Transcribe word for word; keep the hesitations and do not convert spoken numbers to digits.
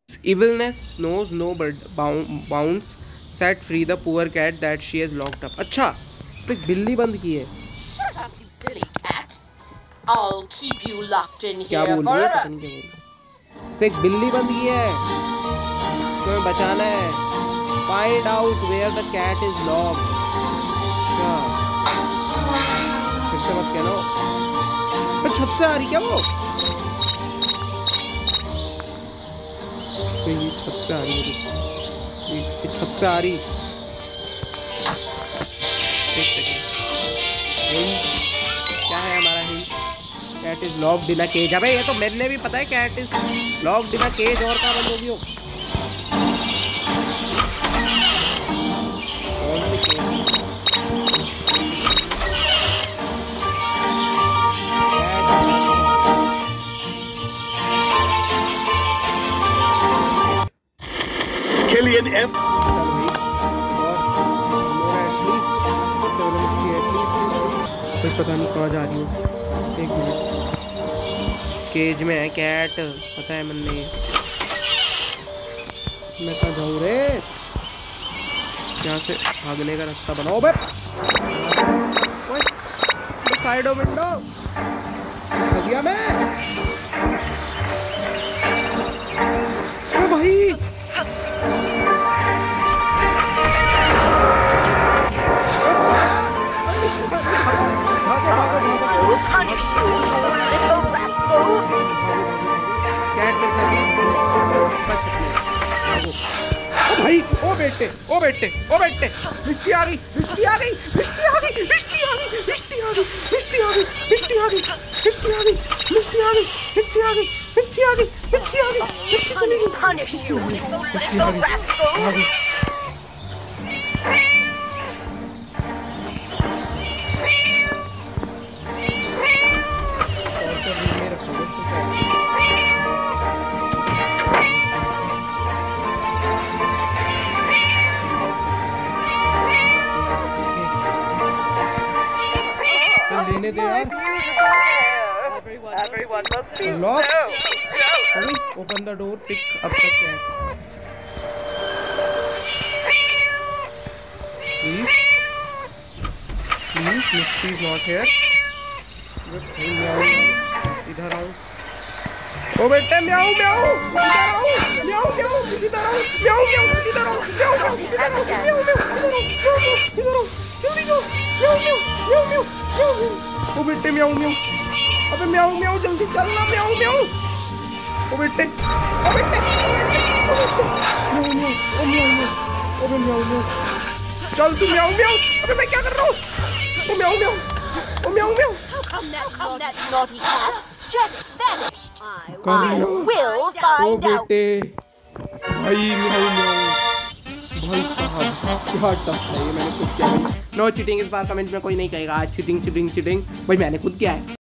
Evilness knows no bounds. Set free the poor cat that she has locked up. अच्छा, उसने एक बिल्ली बंद की है. Shut up, you silly cat. I'll keep you locked in क्या here बोल रही है? forever. पता नहीं क्या बोल रही है. उसने एक बिल्ली बंद की है. तुम्हें बचाना है. Find out where the cat is locked. क्या? फिर से मत कहना. पर छत से आ रही क्या वो? ये छत से आ रही है. ये छत से आ रही. एक सेकंड. क्या है हमारा hint? Cat is locked in a cage. अबे ये तो मैंने भी पता है. Cat is locked in a cage. और कहाँ बंद होगी हो? कौन सी केज? Killian F. कोई पता नहीं कहाँ जा रही हो. एक मिनट. केज में है कैट. पता है मैंने. मैं कहाँ जाऊँ रे? यहाँ से भागने का रास्ता बनाओ बे. Side of window. फंस गया मैं. अरे भाई. Punish you, little rascal. भाई ओ बेटे ओ बेटे ओ बेटे. मिस्टी आ गई. मिस्टी आ गई. मिस्टी आ गई. मिस्टी आ गई. मिस्टी आ गई. मिस्टी आ गई. मिस्टी आ गई. मिस्टी आ गई. मिस्टी आ गई. मिस्टी आ गई. मिस्टी आ गई. मिस्टी आ गई. Punish, punish you, little, little rascal. लेने दे यार. Everyone must be Lock. so. Open the door. Pick up the cat. Please. Please, Misty is not here. इधर आओ. ओ बेटे म्याऊ म्याऊ. इधर आओ. म्याऊ म्याऊ. इधर आओ. म्याऊ म्याऊ. इधर आओ. म्याऊ म्याऊ. इधर आओ. म्याऊ म्याऊ. इधर आओ. जल्दी आओ. म्याऊ म्याऊ. म्याऊ म्याऊ. म्याऊ म्याऊ. ओ बेटे म्याऊ म्याऊ. अबे म्याऊ म्याऊ जल्दी चलना. म्याऊ म्याऊ. ओ बेटे. ओ बेटे. ओ बेटे. म्याऊ म्याऊ. ओ म्याऊ म्याऊ. अबे म्याऊ म्याऊ. चल तू म्याऊ म्याऊ. अबे मैं क्या कर रहा हूँ? ओ म्याऊ म्याऊ. ओ म्याऊ म्याऊ. Come that, come that naughty cat. Just vanished. I, कर I लिया. will O find out. बेटे. भाई म्याऊ म्याऊ. भाई साहब क्या टफ है ये. मैंने खुद किया. No cheating. इस बार कमेंट में कोई नहीं कहेगा आज चीटिंग चीटिंग चीटिंग. भाई मैंने खुद किया है.